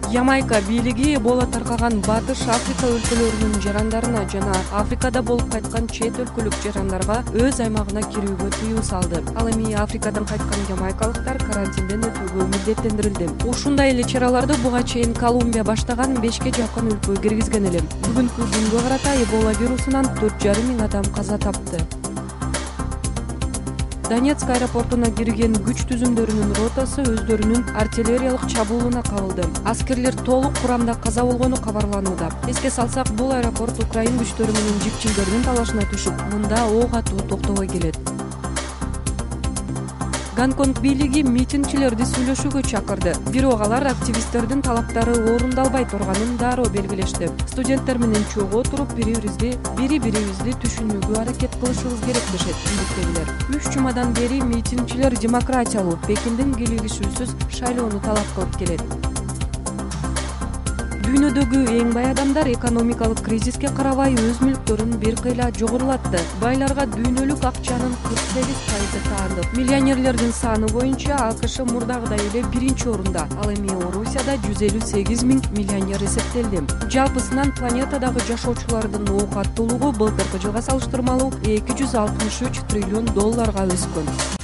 Ямайка бийлиги Эбола таркаган Батыш Африка өлкөлөрүнүн жарандарына жана Африкада болуп кайткан чет өлкөлүк жарандарга өз аймагына кирүүгө тыюу салды. Ал эми Африкадан кайткан ямайкалыктар карантинден өтүүгө милдеттендирилди. Ушундай эле чараларды буга чейин Колумбия баштаган 5ке жакын өлкө киргизген эле. Бүгүнкү күнгө карата Эбола вирусунан 4,5 миң адам каза тапты. Донецк аэропортуна кирген күч түзүмдөрүнүн ротасы өздөрүнүн артиллериялык чабуулуна кабылды. Аскерлер толук курамда каза болгону кабарланууда. Эске салсак, бул аэропорт Украин күчтөрү менен жикчилдердин талашына түшүп, мында ок атуу токтобой келет. Гонконг бийлиги митингчилерди сүйлөшүүгө чакырды. Бирок алар активисттердин талаптары орундалбай турганын дароо белгилешти. Студенттер менен чогуу туруп, бири-бирибизди түшүнүүгө аракет кылышыбыз керек дешет бийликтегилер. 3 жумадан бери митингчилер демократиялуу Пекиндин кийлигишүүсүз шайлоону талап кылып келет. Дүйнөдөгү эң бай адамдар экономикалык кризиске карабай өз мүлктөрүн бир кыйла жогорулатты. Байларга дүйнөлүк акчанын 48% таандык. Миллионерлердин саны боюнча АКШ мурдагыдай эле 1-орунда. Ал эми Орусияда 158 миң миллионер эсептелди. Жалпысынан планетадагы жашоочулардын оокаттуулугу былтыркы жылга салыштырмалуу $263 триллион өскөн.